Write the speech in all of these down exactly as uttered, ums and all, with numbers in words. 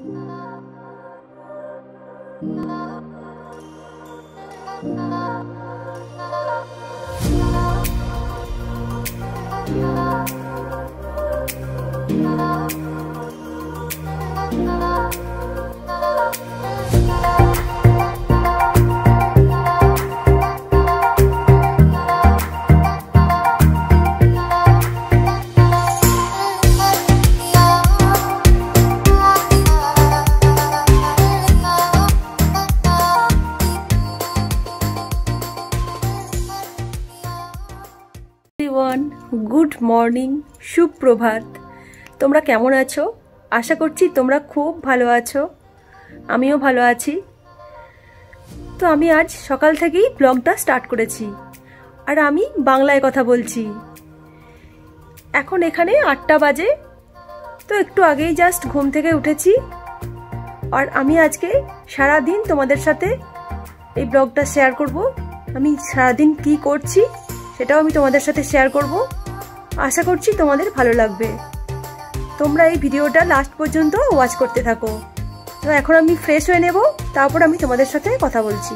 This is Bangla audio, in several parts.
গুড মর্নিং, সুপ্রভাত। তোমরা কেমন আছো? আশা করছি তোমরা খুব ভালো আছো, আমিও ভালো আছি। তো আমি আজ সকাল থেকেই ব্লগটা স্টার্ট করেছি, আর আমি বাংলায় কথা বলছি। এখন এখানে আটটা বাজে, তো একটু আগেই জাস্ট ঘুম থেকে উঠেছি। আর আমি আজকে সারাদিন তোমাদের সাথে এই ব্লগটা শেয়ার করব। আমি সারাদিন কি করছি সেটাও আমি তোমাদের সাথে শেয়ার করব। আশা করছি তোমাদের ভালো লাগবে। তোমরা এই ভিডিওটা লাস্ট পর্যন্ত ওয়াচ করতে থাকো। তো এখন আমি ফ্রেশ হয়ে নেব, তারপর আমি তোমাদের সাথে কথা বলছি।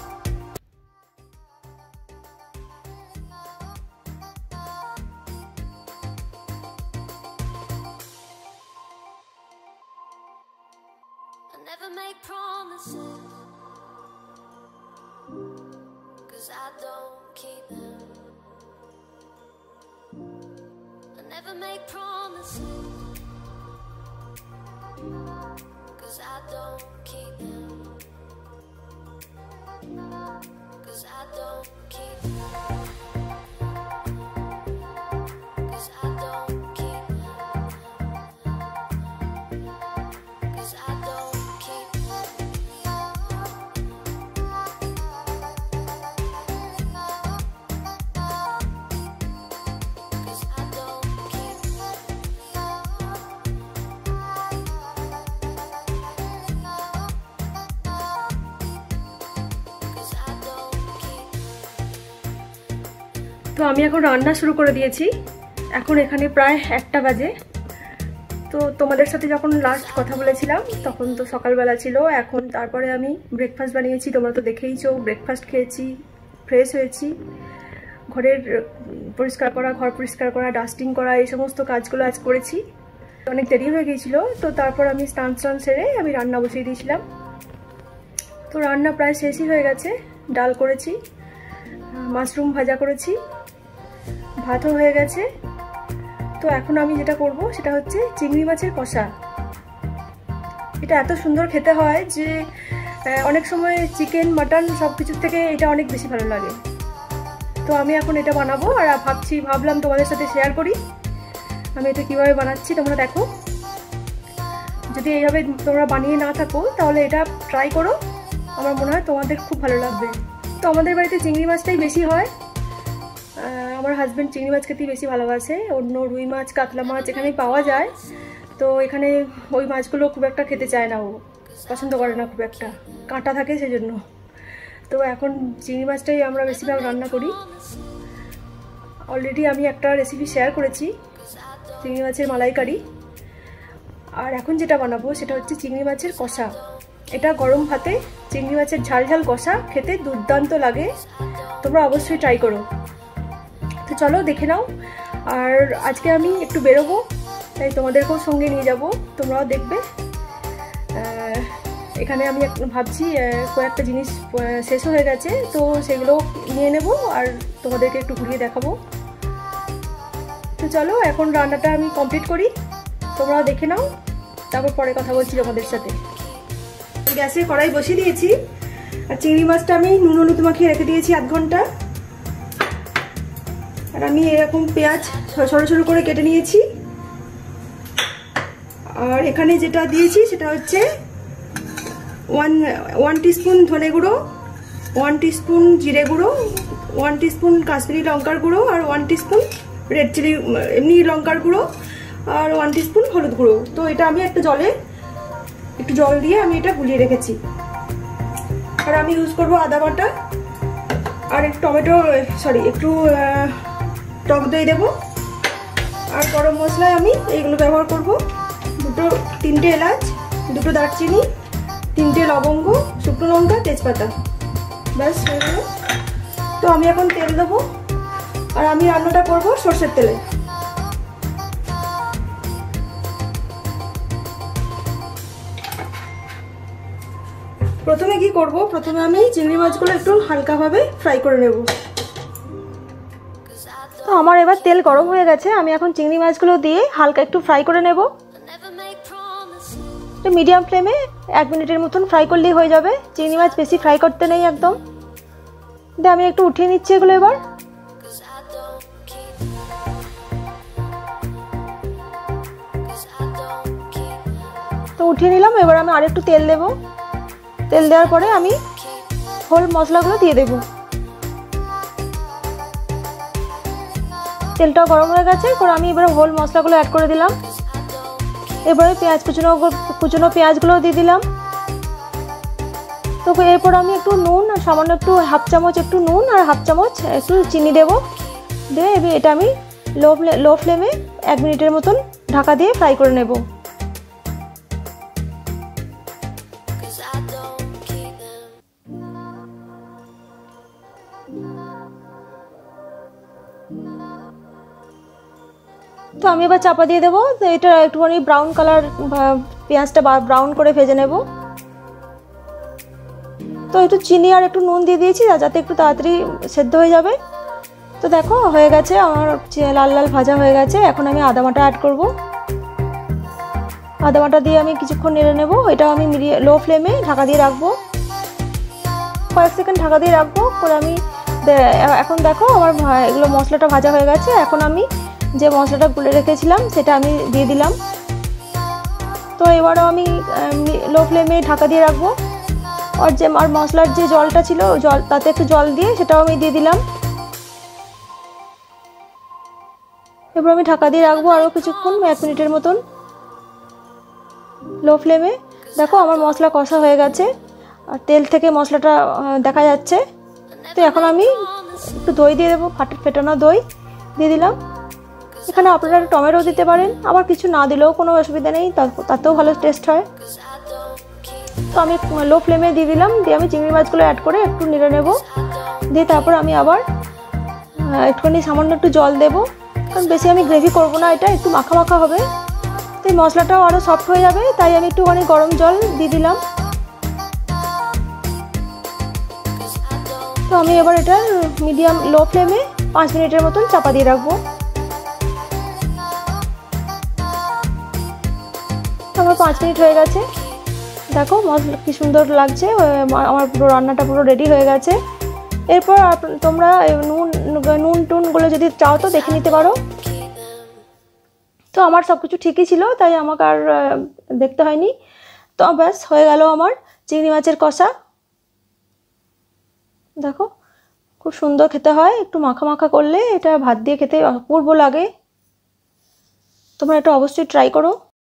Never make promises, 'cause I don't keep them, 'cause I don't keep them, 'cause I don't keep them, 'cause I don't keep them. তো আমি এখন রান্না শুরু করে দিয়েছি। এখন এখানে প্রায় একটা বাজে। তো তোমাদের সাথে যখন লাস্ট কথা বলেছিলাম তখন তো সকালবেলা ছিল। এখন তারপরে আমি ব্রেকফাস্ট বানিয়েছি, তোমরা তো দেখেইছো। ব্রেকফাস্ট খেয়েছি, ফ্রেশ হয়েছি, ঘরের পরিষ্কার করা, ঘর পরিষ্কার করা, ডাস্টিং করা, এই সমস্ত কাজগুলো আজ করেছি। অনেক দেরি হয়ে গিয়েছিলো, তো তারপর আমি স্নান স্নান সেরে আমি রান্না বসিয়ে দিয়েছিলাম। তো রান্না প্রায় শেষই হয়ে গেছে। ডাল করেছি, মাশরুম ভাজা করেছি, ভাতও হয়ে গেছে। তো এখন আমি যেটা করব সেটা হচ্ছে চিংড়ি মাছের কষা। এটা এত সুন্দর খেতে হয় যে অনেক সময় চিকেন, মাটন সব কিছুর থেকে এটা অনেক বেশি ভালো লাগে। তো আমি এখন এটা বানাবো, আর ভাবছি ভাবলাম তোমাদের সাথে শেয়ার করি আমি এটা কিভাবে বানাচ্ছি। তোমরা দেখো, যদি এইভাবে তোমরা বানিয়ে না থাকো তাহলে এটা ট্রাই করো, আমার মনে হয় তোমাদের খুব ভালো লাগবে। তো আমাদের বাড়িতে চিংড়ি মাছটাই বেশি হয়। আমার হাজব্যান্ড চিংড়ি মাছ খেতেই বেশি ভালোবাসে। অন্য রুই মাছ, কাতলা মাছ এখানেই পাওয়া যায়, তো এখানে ওই মাছগুলো খুব একটা খেতে চায় না, ও পছন্দ করে না খুব একটা, কাঁটা থাকে সেজন্য। তো এখন চিংড়ি মাছটাই আমরা বেশিরভাগ রান্না করি। অলরেডি আমি একটা রেসিপি শেয়ার করেছি, চিংড়ি মাছের মালাইকারি। আর এখন যেটা বানাবো সেটা হচ্ছে চিংড়ি মাছের কষা। এটা গরম ভাতে চিংড়ি মাছের ঝাল ঝাল কষা খেতে দুর্দান্ত লাগে, তোমরা অবশ্যই ট্রাই করো। তো চলো দেখে নাও। আর আজকে আমি একটু বেরোবো, তাই তোমাদেরকেও সঙ্গে নিয়ে যাব, তোমরাও দেখবে। এখানে আমি ভাবছি কয়েকটা জিনিস শেষ হয়ে গেছে, তো সেগুলো নিয়ে নেব আর তোমাদেরকে একটু ঘুরিয়ে দেখাবো। তো চলো এখন রান্নাটা আমি কমপ্লিট করি, তোমরাও দেখে নাও, তারপর পরে কথা বলছি তোমাদের সাথে। গ্যাসে কড়াই বসিয়ে দিয়েছি, আর চিংড়ি মাছটা আমি নুন হলুদ মাখিয়ে রেখে দিয়েছি আধ ঘন্টা। আর আমি এরকম পেঁয়াজ সরু সরু করে কেটে নিয়েছি। আর এখানে যেটা দিয়েছি সেটা হচ্ছে ওয়ান ওয়ান টিস্পুন ধনে গুঁড়ো, ওয়ান টিস্পুন জিরে গুঁড়ো, ওয়ান টিস্পুন কাশ্মীরি লঙ্কার গুঁড়ো, আর ওয়ান টিস্পুন রেড চিলি এমনি লঙ্কার গুঁড়ো, আর ওয়ান টিস্পুন হলুদ গুঁড়ো। তো এটা আমি একটা জলে একটু জল দিয়ে আমি এটা গুলিয়ে রেখেছি। আর আমি ইউজ করবো আদা বাটা, আর একটু টমেটো সরি একটু টক দই দেবো। আর গরম মশলায় আমি এইগুলো ব্যবহার করব, দুটো তিনটে এলাচ, দুটো দারচিনি, তিনটে লবঙ্গ, শুকনো লঙ্কা, তেজপাতা, ব্যাস হয়ে গেল। তো আমি এখন তেল দেবো, আর আমি রান্নাটা করবো সর্ষের তেলে। প্রথমে কি করব, প্রথমে আমি চিংড়ি মাছগুলো একটু হালকাভাবে ফ্রাই করে নেব। তো আমার এবার তেল গরম হয়ে গেছে, আমি এখন চিংড়ি মাছগুলো দিয়ে হালকা একটু ফ্রাই করে নেব। মিডিয়াম ফ্লেমে এক মিনিটের মতন ফ্রাই করলেই হয়ে যাবে, চিংড়ি মাছ বেশি ফ্রাই করতে নেই একদম। দিয়ে আমি একটু উঠিয়ে নিচ্ছি এগুলো এবার। তো উঠিয়ে নিলাম, এবার আমি আরেকটু তেল দেব। তেল দেওয়ার পরে আমি হোল মশলাগুলো দিয়ে দেব। তেলটাও গরম হয়ে গেছে, এরপর আমি এবার হোল মশলাগুলো অ্যাড করে দিলাম। এবারে পেঁয়াজ কুচনো কুচনো পেঁয়াজগুলো দিয়ে দিলাম। তো এরপর আমি একটু নুন, সামান্য একটু হাফ চামচ একটু নুন আর হাফ চামচ একটু চিনি দেব। দিয়ে এটা আমি লো লো ফ্লেমে এক মিনিটের মতন ঢাকা দিয়ে ফ্রাই করে নেব। তো আমি এবার চাপা দিয়ে দেবো। তো এটা একটুখানি ব্রাউন কালার, পেঁয়াজটা ব্রাউন করে ভেজে নেব। তো একটু চিনি আর একটু নুন দিয়ে দিয়েছি যাতে একটু তাড়াতাড়ি সেদ্ধ হয়ে যাবে। তো দেখো হয়ে গেছে, আমার লাল লাল ভাজা হয়ে গেছে। এখন আমি আদা বাটা অ্যাড করব। আদা বাটা দিয়ে আমি কিছুক্ষণ নেড়ে নেব। এটা আমি লো ফ্লেমে ঢাকা দিয়ে রাখবো, কয়েক সেকেন্ড ঢাকা দিয়ে রাখবো। করে আমি এখন দেখো আমার এগুলো মশলাটা ভাজা হয়ে গেছে। এখন আমি যে মশলাটা গুলে রেখেছিলাম সেটা আমি দিয়ে দিলাম। তো এবারও আমি লো ফ্লেমে ঢাকা দিয়ে রাখবো। আর যে আর মশলার যে জলটা ছিল জল, তাতে একটু জল দিয়ে সেটাও আমি দিয়ে দিলাম। এবার আমি ঢাকা দিয়ে রাখবো আরও কিছুক্ষণ, এক মিনিটের মতন লো ফ্লেমে। দেখো আমার মশলা কষা হয়ে গেছে আর তেল থেকে মশলাটা দেখা যাচ্ছে। তো এখন আমি একটু দই দিয়ে দেবো, ফাটে ফেটানো দই দিয়ে দিলাম। এখানে আপনারা টমেটো দিতে পারেন, আবার কিছু না দিলেও কোনো অসুবিধা নেই, তাতেও ভালো টেস্ট হয়। তো আমি লো ফ্লেমে দিয়ে দিলাম। দিয়ে আমি চিংড়ি মাছগুলো অ্যাড করে একটু নেড়ে নেব। দিয়ে তারপর আমি আবার একটুখানি সামান্য একটু জল দেবো, কারণ বেশি আমি গ্রেভি করবো না, এটা একটু মাখা মাখা হবে। তো এই মশলাটাও আরও সফট হয়ে যাবে, তাই আমি একটুখানি গরম জল দিয়ে দিলাম। তো আমি এবার এটা মিডিয়াম লো ফ্লেমে পাঁচ মিনিটের মতন চাপা দিয়ে রাখবো। আমার পাঁচ মিনিট হয়ে গেছে, দেখো মশলা কি সুন্দর লাগছে। আমার পুরো রান্নাটা পুরো রেডি হয়ে গেছে। এরপর তোমরা নুন নুন টুনগুলো যদি চাও তো দেখে নিতে পারো। তো আমার সব কিছু ঠিকই ছিল, তাই আমাকে আর দেখতে হয়নি। তো ব্যাস হয়ে গেল আমার চিংড়ি মাছের কষা। দেখো খুব সুন্দর খেতে হয়, একটু মাখা মাখা করলে এটা ভাত দিয়ে খেতে অপূর্ব লাগে। তোমরা এটা অবশ্যই ট্রাই করো।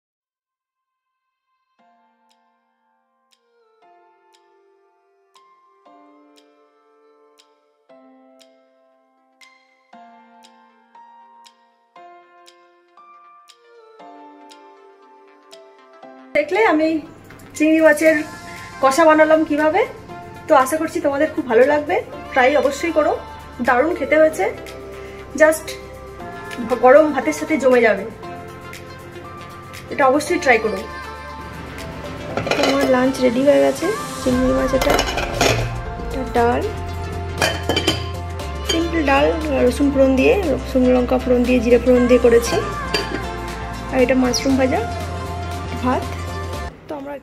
দেখলে আমি চিংড়ি মাছের কষা বানালাম কিভাবে। তো আশা করছি তোমাদের খুব ভালো লাগবে, ট্রাই অবশ্যই করো। দারুণ খেতে হয়েছে, জাস্ট গরম ভাতের সাথে জমে যাবে, এটা অবশ্যই ট্রাই করো। আমার লাঞ্চ রেডি হয়ে গেছে। চিংড়ি মাছ, এটা ডাল, সিম্পল ডাল, রসুন ফোড়ন দিয়ে, শুকনো লঙ্কা ফোড়ন দিয়ে, জিরে ফোড়ন দিয়ে করেছি। আর এটা মাশরুম ভাজা, ভাত। তো আমরা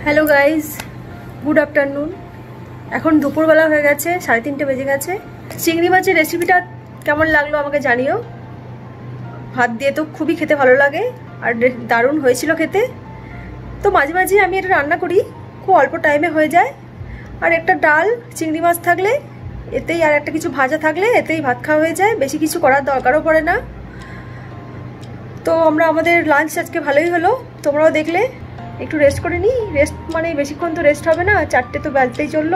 হ্যালো গাইজ, গুড আফটারনুন। এখন দুপুরবেলা হয়ে গেছে, সাড়ে তিনটে বেজে গেছে। চিংড়ি মাছের রেসিপিটা কেমন লাগলো আমাকে জানিও। ভাত দিয়ে তো খুবই খেতে ভালো লাগে আর দারুণ হয়েছিল খেতে। তো মাঝে মাঝে আমি এটা রান্না করি, খুব অল্প টাইমে হয়ে যায়। আর একটা ডাল, চিংড়ি মাছ থাকলে এতেই, আর একটা কিছু ভাজা থাকলে এতেই ভাত খাওয়া হয়ে যায়, বেশি কিছু করার দরকারও পড়ে না। তো আমরা আমাদের লাঞ্চ আজকে ভালোই হলো, তোমরাও দেখলে। একটু রেস্ট করে নিই, রেস্ট মানে বেশিক্ষণ তো রেস্ট হবে না, চারটে তো বেলতেই চললো।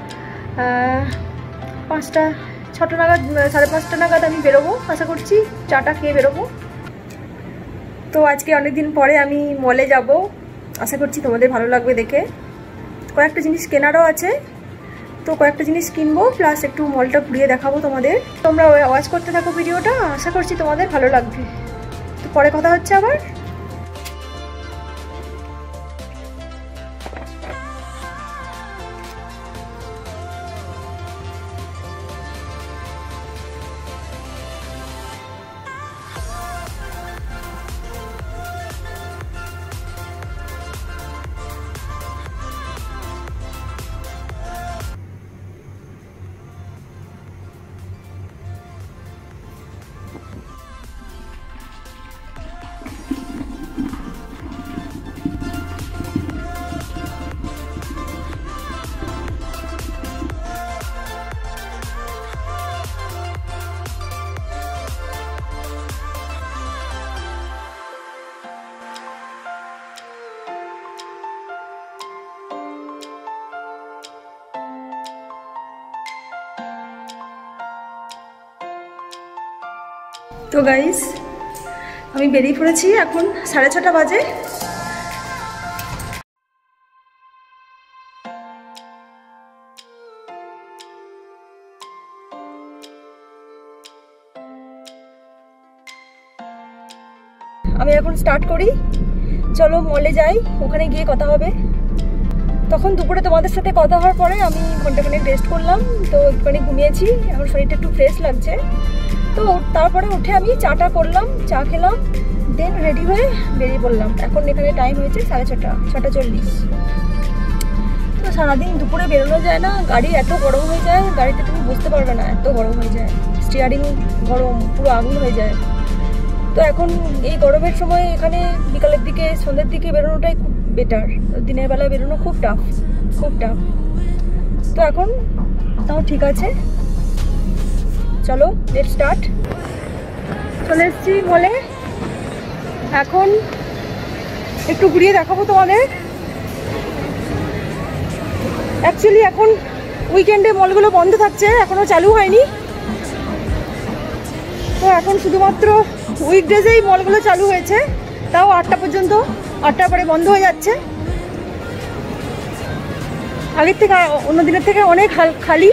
পাঁচটা ছটা নাগাদ, সাড়ে পাঁচটা নাগাদ আমি বেরোবো আশা করছি, চাটা খেয়ে বেরোবো। তো আজকে অনেকদিন পরে আমি মলে যাব, আশা করছি তোমাদের ভালো লাগবে দেখে। কয়েকটা জিনিস কেনারও আছে, তো কয়েকটা জিনিস কিনবো, প্লাস একটু মলটা ঘুরিয়ে দেখাবো তোমাদের। তোমরা ওয়াচ করতে থাকো ভিডিওটা, আশা করছি তোমাদের ভালো লাগবে। তো পরে কথা হচ্ছে আবার। তো গাইস, আমি বেরিয়ে পড়েছি, এখন সাড়ে ছটা বাজে। আমি এখন স্টার্ট করি, চলো মলে যাই, ওখানে গিয়ে কথা হবে। তখন দুপুরে তোমাদের সাথে কথা হওয়ার পরে আমি ঘন্টাখানেক রেস্ট করলাম, তো একটুখানি ঘুমিয়েছি, এখন শরীরটা একটু ফ্রেশ লাগছে। তো তারপরে উঠে আমি চাটা করলাম, চা খেলাম, দেন রেডি হয়ে বেরিয়ে পড়লাম। এখন এখানে টাইম হয়েছে সাড়ে ছটা, ছটা চল্লিশ। তো সারাদিন দুপুরে বেরোনো যায় না, গাড়ি এত গরম হয়ে যায়, গাড়িতে তুমি বুঝতে পারবে না, এত গরম হয়ে যায়, স্টিয়ারিং গরম, পুরো আগুন হয়ে যায়। তো এখন এই গরমের সময় এখানে বিকালের দিকে, সন্ধ্যের দিকে বেরোনোটাই খুব বেটার, দিনের বেলায় বেরোনো খুব টাফ, খুব টাফ। তো এখন তাও ঠিক আছে, চলো লেটস স্টার্ট। চলে এসছি মলে, এখন একটু ঘুরিয়ে দেখাবো তোমাদের। অ্যাকচুয়ালি এখন উইকেন্ডে মলগুলো বন্ধ থাকছে, এখনো চালু হয়নি। তো এখন শুধুমাত্র উইকডেজেই মলগুলো চালু হয়েছে, তাও আটটা পর্যন্ত, আটটার পরে বন্ধ হয়ে যাচ্ছে। আগের থেকে, অন্য দিনের থেকে অনেক খালি।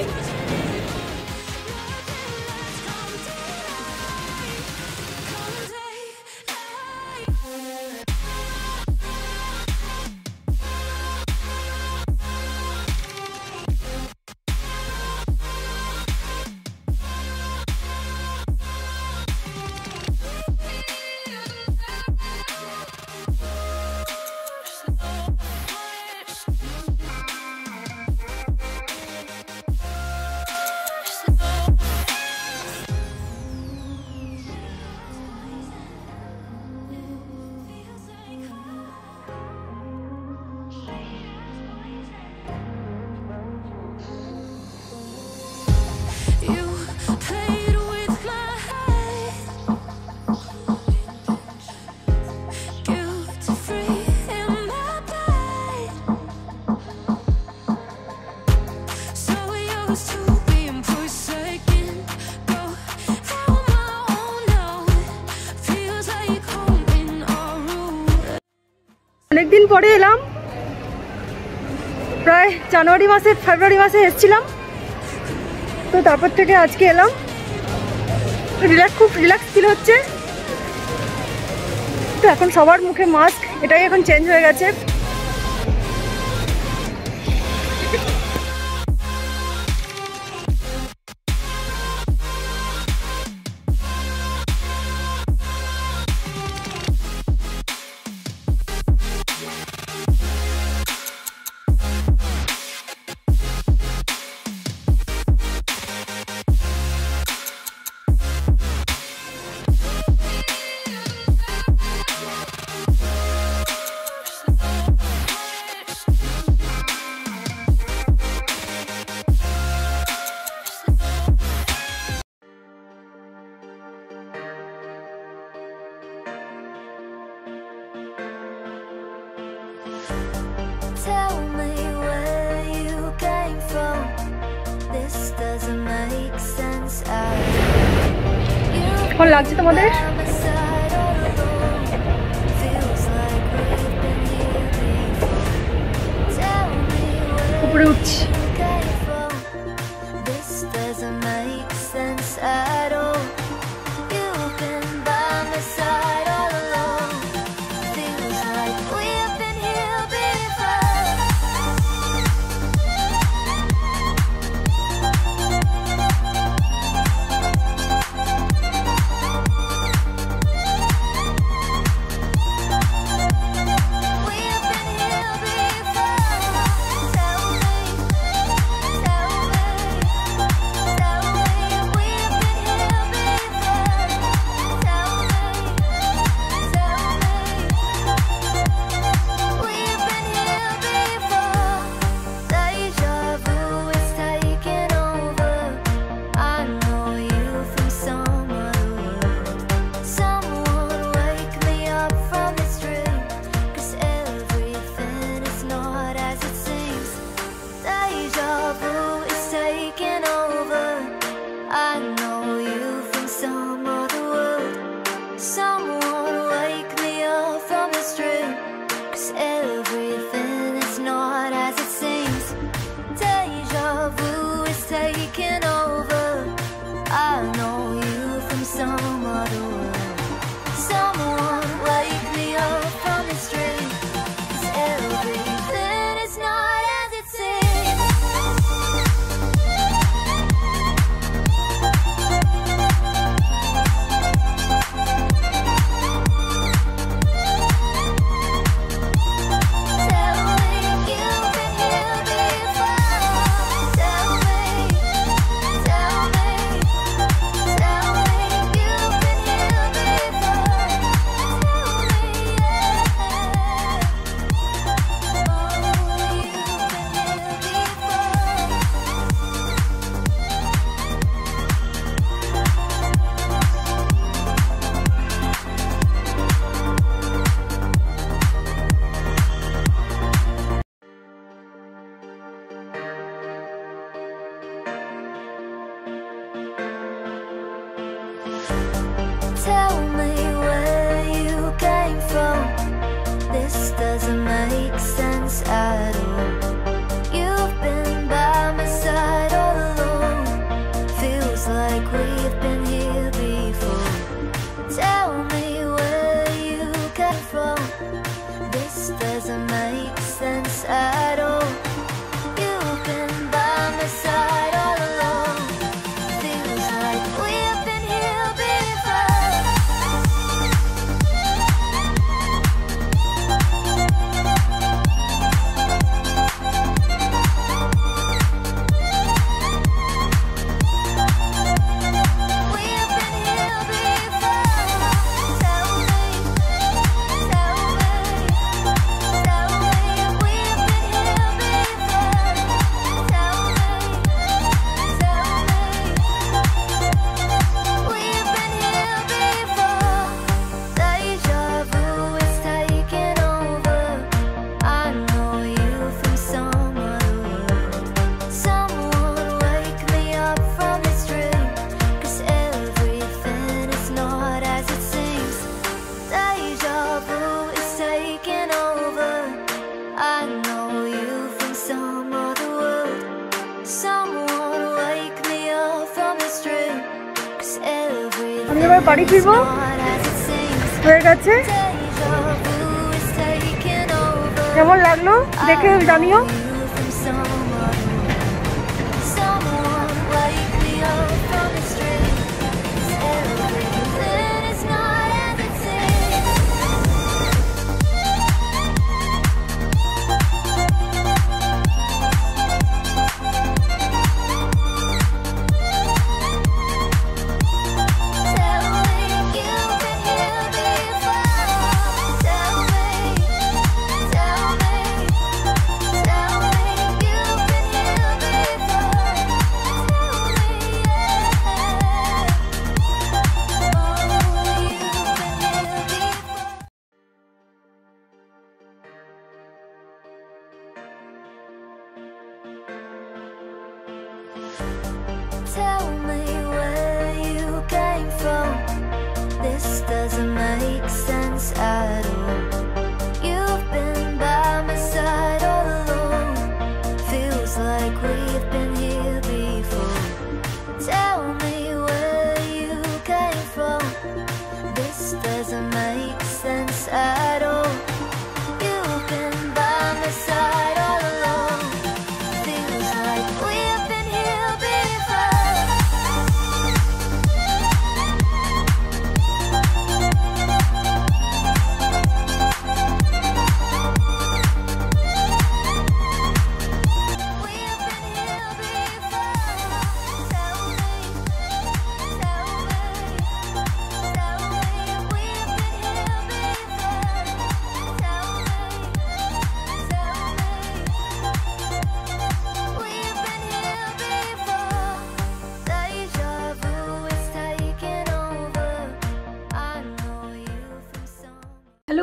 অনেকদিন পরে এলাম, প্রায় জানুয়ারি মাসে, ফেব্রুয়ারি মাসে এসেছিলাম, তো তারপর থেকে আজকে এলাম। রিল্যাক্স, খুব রিল্যাক্স ফিল হচ্ছে। তো এখন সবার মুখে মাস্ক, এটাই এখন চেঞ্জ হয়ে গেছে। কেমন লাগছে তোমাদের? উপরে উঠছি। Tell me where you came from. This doesn't make sense at all. You've been by my side all along. Feels like we've been here before. Tell me where you came from. This doesn't make sense at all. You've been by my side all along. Feels like we've been here before. We've been here before. Tell me, tell me, tell me we've been here before. Tell me, tell me we've been here before. Deja vu is taking over. I know you from some other world. Someone wake me up from this dream, 'cause everything is not as it seems. Deja vu is taking over. I know you from some other world. Someone wake me up from this dream, 'cause everything আমি এবার বাড়ি ফিরবো। is not as it seems. হয়ে গেছে। Deja vu is taking over. কেমন লাগলো দেখে জানিও। You from some other world. Someone wake me up from this dream, 'cause everything is not as it seems. Tell me you've been here before. Tell me, tell me, tell me you've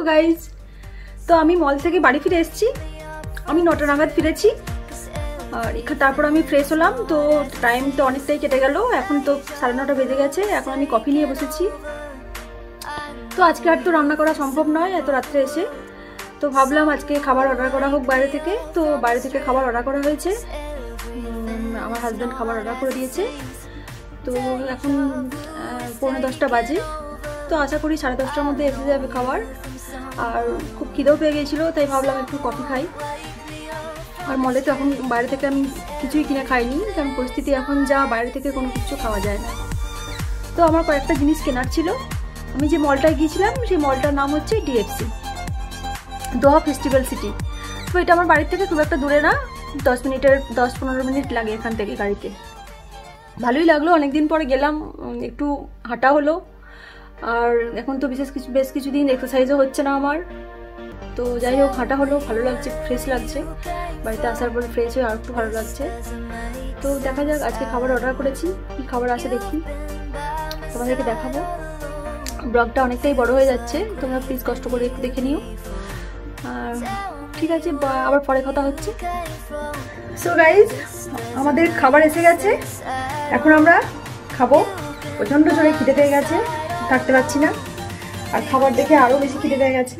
hello guys, তো আমি মল থেকে বাড়ি ফিরে এসেছি। আমি নটা নাগাদ ফিরেছি আর এখানে তারপর আমি ফ্রেশ হলাম। তো টাইম তো অনেকটাই কেটে গেল, এখন তো সাড়ে নটা বেজে গেছে। এখন আমি কফি নিয়ে বসেছি। তো আজকে আর তো রান্না করা সম্ভব নয় এত রাত্রে এসে, তো ভাবলাম আজকে খাবার অর্ডার করা হোক বাইরে থেকে। তো বাইরে থেকে খাবার অর্ডার করা হয়েছে, আমার হাজব্যান্ড খাবার অর্ডার করে দিয়েছে। তো এখন পৌনে দশটা বাজে, তো আশা করি সাড়ে দশটার মধ্যে এসে যাবে খাবার। আর খুব খিদেও পেয়ে গিয়েছিলো, তাই ভাবলাম একটু কফি খাই। আর মলে তো এখন বাইরে থেকে আমি কিছুই কিনে খাইনি, কারণ পরিস্থিতি এখন যা, বাইরে থেকে কোনো কিছু খাওয়া যায় না। তো আমার কয়েকটা জিনিস কেনার ছিল। আমি যে মলটায় গিয়েছিলাম সেই মলটার নাম হচ্ছে ডিএফসি, দোহা ফেস্টিভ্যাল সিটি। তো এটা আমার বাড়ির থেকে খুব একটা দূরে না, দশ মিনিটের দশ পনেরো মিনিট লাগে এখান থেকে গাড়িতে। ভালোই লাগলো, অনেকদিন পরে গেলাম, একটু হাঁটা হলো। আর এখন তো বিশেষ কিছু বেশ কিছুদিন এক্সারসাইজও হচ্ছে না আমার, তো যাই হোক হাঁটা হলো, ভালো লাগছে, ফ্রেশ লাগছে। বাড়িতে আসার পরে ফ্রেশ হয়ে আর একটু ভালো লাগছে। তো দেখা যাক, আজকে খাবার অর্ডার করেছি, কী খাবার আসে দেখি, তোমাদেরকে দেখাবো। ব্লগটা অনেকটাই বড় হয়ে যাচ্ছে, তোমরা প্লিজ কষ্ট করে একটু দেখে নিও। আর ঠিক আছে, আবার পরে কথা হচ্ছে। সো গাইজ, আমাদের খাবার এসে গেছে, এখন আমরা খাবো। প্রচণ্ড জোরে খিদে পেয়ে গেছে, থাকতে পারছি না। আর খাবার দেখে আরও বেশি খিদে পেয়ে গেছে।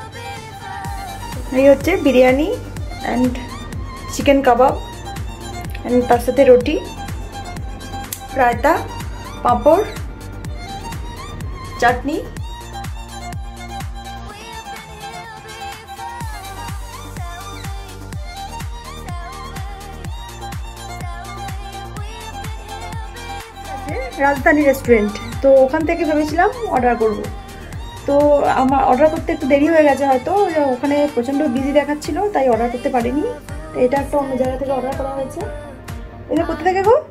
এই হচ্ছে biryani and chicken kebab, and তার সাথে রুটি, রায়তা, পাঁপড়, চাটনি। রাজধানী রেস্টুরেন্ট, তো ওখান থেকে ভেবেছিলাম অর্ডার করব। তো আমার অর্ডার করতে একটু দেরি হয়ে গেছে, হয়তো ওখানে প্রচণ্ড বিজি দেখাচ্ছিল, তাই অর্ডার করতে পারিনি। তো এটা একটা অন্য জায়গা থেকে অর্ডার করা হয়েছে। এটা কোথা থেকে গো?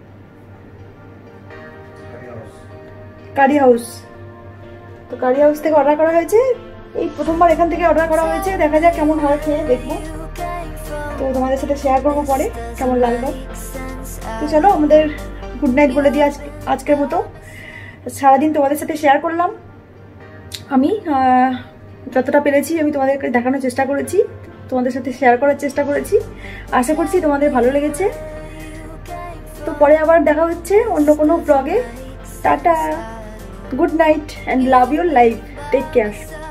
কারি হাউস। তো কারি হাউস থেকে অর্ডার করা হয়েছে। এই প্রথমবার এখান থেকে অর্ডার করা হয়েছে, দেখা যাক কেমন হয়, খেয়ে দেখবো। তো তোমাদের সাথে শেয়ার করবো পরে কেমন লাগবে। তো চলো, আমাদের গুড নাইট বলে দিই আজ আজকের মতো। সারাদিন তোমাদের সাথে শেয়ার করলাম, আমি যতটা পেরেছি আমি তোমাদেরকে দেখানোর চেষ্টা করেছি, তোমাদের সাথে শেয়ার করার চেষ্টা করেছি। আশা করছি তোমাদের ভালো লেগেছে। তো পরে আবার দেখা হচ্ছে অন্য কোনো ব্লগে। Tata, good night and love your life, take care.